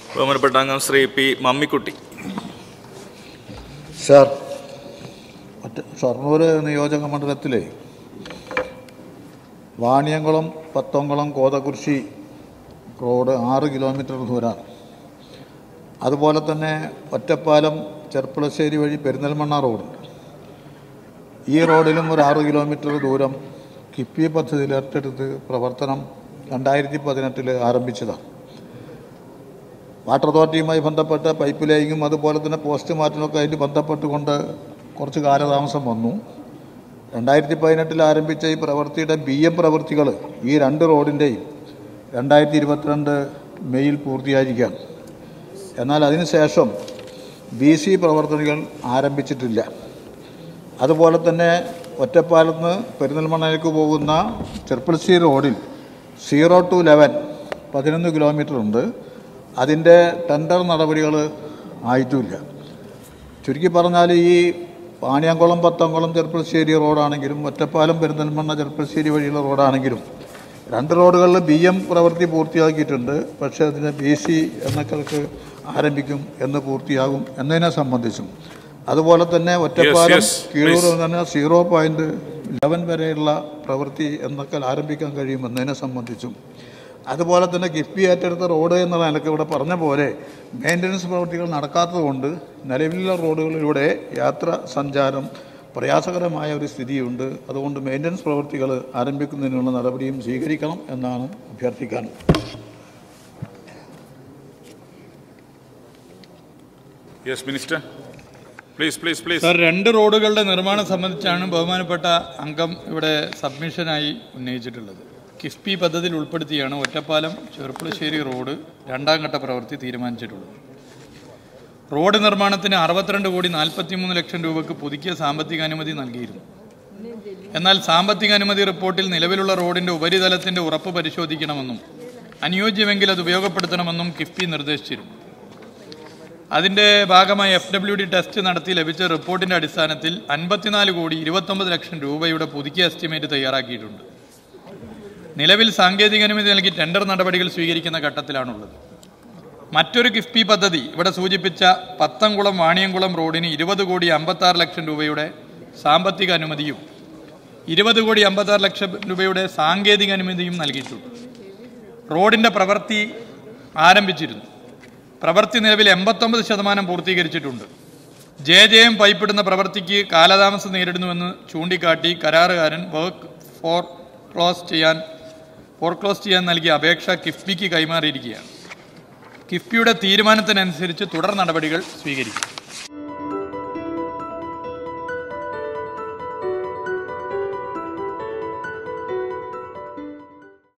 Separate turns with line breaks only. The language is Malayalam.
ബഹുമാനപ്പെട്ട അംഗം ശ്രീ പി മമ്മിക്കുട്ടി.
സാർ, ഷൊർണൂർ നിയോജക മണ്ഡലത്തിലെ വാണിയംകുളം പത്തംകുളം കോതകുരിശി റോഡ് 6 കിലോമീറ്റർ ദൂരമാണ്. അതുപോലെ തന്നെ ഒറ്റപ്പാലം ചെർപ്പുളശ്ശേരി വഴി പെരിന്തൽമണ്ണ റോഡുണ്ട്. ഈ റോഡിലും ഒരു 6 കിലോമീറ്റർ ദൂരം കിഫ്ബി പദ്ധതിയിൽ ഏറ്റെടുത്ത് പ്രവർത്തനം 2018 ആരംഭിച്ചതാണ്. വാട്ടർ അതോറിറ്റിയുമായി ബന്ധപ്പെട്ട പൈപ്പ് ലൈനിങ്ങും അതുപോലെ തന്നെ പോസ്റ്റ് മാറ്റമൊക്കെ ആയിട്ട് ബന്ധപ്പെട്ടുകൊണ്ട് കുറച്ച് കാലതാമസം വന്നു. 2018 ആരംഭിച്ച ഈ പ്രവൃത്തിയുടെ BM പ്രവൃത്തികൾ ഈ 2 റോഡിൻ്റെയും 2022 മെയ്യിൽ പൂർത്തിയായിരിക്കുകയാണ്. എന്നാൽ അതിനുശേഷം BC പ്രവർത്തനങ്ങൾ ആരംഭിച്ചിട്ടില്ല. അതുപോലെ തന്നെ ഒറ്റപ്പാലത്ത് നിന്ന് പെരിന്തൽമണ്ണയിലേക്ക് പോകുന്ന ചെർപ്പുളശ്ശേരി റോഡിൽ 0 to 11 കിലോമീറ്റർ ഉണ്ട്. അതിൻ്റെ ടെൻഡർ നടപടികൾ ആയിട്ടുമില്ല. ചുരുക്കി പറഞ്ഞാൽ ഈ വാണിയംകുളം പത്തംകുളം ചെർപ്പുളശ്ശേരി റോഡാണെങ്കിലും ഒറ്റപ്പാലം പെരിന്തൽമണ്ണ ചെർപ്പുളശ്ശേരി വഴിയുള്ള റോഡാണെങ്കിലും 2 റോഡുകളിൽ BM പ്രവൃത്തി പൂർത്തിയാക്കിയിട്ടുണ്ട്. പക്ഷേ അതിന് BC എന്നൊക്കെ ആരംഭിക്കും എന്ന് പൂർത്തിയാകും എന്നതിനെ സംബന്ധിച്ചും അതുപോലെ തന്നെ ഒറ്റപ്പാലം കീഴൂർ തന്നെ 0.11 വരെയുള്ള പ്രവൃത്തി എന്നൊക്കെ ആരംഭിക്കാൻ കഴിയും എന്നതിനെ സംബന്ധിച്ചും അതുപോലെ തന്നെ കിഫ്ബി ഏറ്റെടുത്ത റോഡ് എന്നുള്ള നിലക്ക് ഇവിടെ പറഞ്ഞ പോലെ മെയിൻ്റനൻസ് പ്രവൃത്തികൾ നടക്കാത്തതുകൊണ്ട് നിലവിലുള്ള റോഡുകളിലൂടെ യാത്ര സഞ്ചാരം പ്രയാസകരമായ ഒരു സ്ഥിതിയുണ്ട്. അതുകൊണ്ട് മെയിൻ്റനൻസ് പ്രവൃത്തികൾ ആരംഭിക്കുന്നതിനുള്ള നടപടിയും സ്വീകരിക്കണം എന്നാണ് അഭ്യർത്ഥിക്കാൻ.
Yes minister, please.
സർ, 2 റോഡുകളുടെ നിർമ്മാണം സംബന്ധിച്ചാണ് ബഹുമാനപ്പെട്ട അംഗം ഇവിടെ സബ്മിഷനായി ഉന്നയിച്ചിട്ടുള്ളത്. കിഫ്ബി പദ്ധതിയിൽ ഉൾപ്പെടുത്തിയാണ് ഒറ്റപ്പാലം ചെർപ്പുളശ്ശേരി റോഡ് 2ാം ഘട്ട പ്രവൃത്തി തീരുമാനിച്ചിട്ടുള്ളത്. റോഡ് നിർമ്മാണത്തിന് 62.43 ലക്ഷം രൂപയ്ക്ക് പുതുക്കിയ സാമ്പത്തിക അനുമതി നൽകിയിരുന്നു. എന്നാൽ സാമ്പത്തിക അനുമതി റിപ്പോർട്ടിൽ നിലവിലുള്ള റോഡിന്റെ ഉപരിതലത്തിന്റെ ഉറപ്പ് പരിശോധിക്കണമെന്നും അനുയോജ്യമെങ്കിൽ അത് ഉപയോഗപ്പെടുത്തണമെന്നും കിഫ്ബി നിർദ്ദേശിച്ചിരുന്നു. അതിന്റെ ഭാഗമായി FWD ടെസ്റ്റ് നടത്തി ലഭിച്ച റിപ്പോർട്ടിന്റെ അടിസ്ഥാനത്തിൽ 54.29 ലക്ഷം രൂപയുടെ പുതുക്കിയ എസ്റ്റിമേറ്റ് തയ്യാറാക്കിയിട്ടുണ്ട്. നിലവിൽ സാങ്കേതിക അനുമതി നൽകി ടെൻഡർ നടപടികൾ സ്വീകരിക്കുന്ന ഘട്ടത്തിലാണുള്ളത്. മറ്റൊരു കിഫ്ബി പദ്ധതി ഇവിടെ സൂചിപ്പിച്ച പത്തംകുളം വാണിയംകുളം റോഡിന് 20.56 ലക്ഷം രൂപയുടെ സാമ്പത്തിക അനുമതിയും 20.56 ലക്ഷം രൂപയുടെ സാങ്കേതിക അനുമതിയും നൽകിയിട്ടുണ്ട്. റോഡിന്റെ പ്രവൃത്തി ആരംഭിച്ചിരുന്നു. പ്രവൃത്തി നിലവിൽ 89% പൂർത്തീകരിച്ചിട്ടുണ്ട്. JJM പൈപ്പിടുന്ന പ്രവൃത്തിക്ക് കാലതാമസം നേരിടുന്നുവെന്ന് ചൂണ്ടിക്കാട്ടി കരാറുകാരൻ വർക്ക് ഫോർക്ലോസ് ചെയ്യാൻ നൽകിയ അപേക്ഷ കിഫ്ബിക്ക് കൈമാറിയിരിക്കുകയാണ്. കിഫ്ബിയുടെ തീരുമാനത്തിനനുസരിച്ച് തുടർ നടപടികൾ സ്വീകരിക്കും.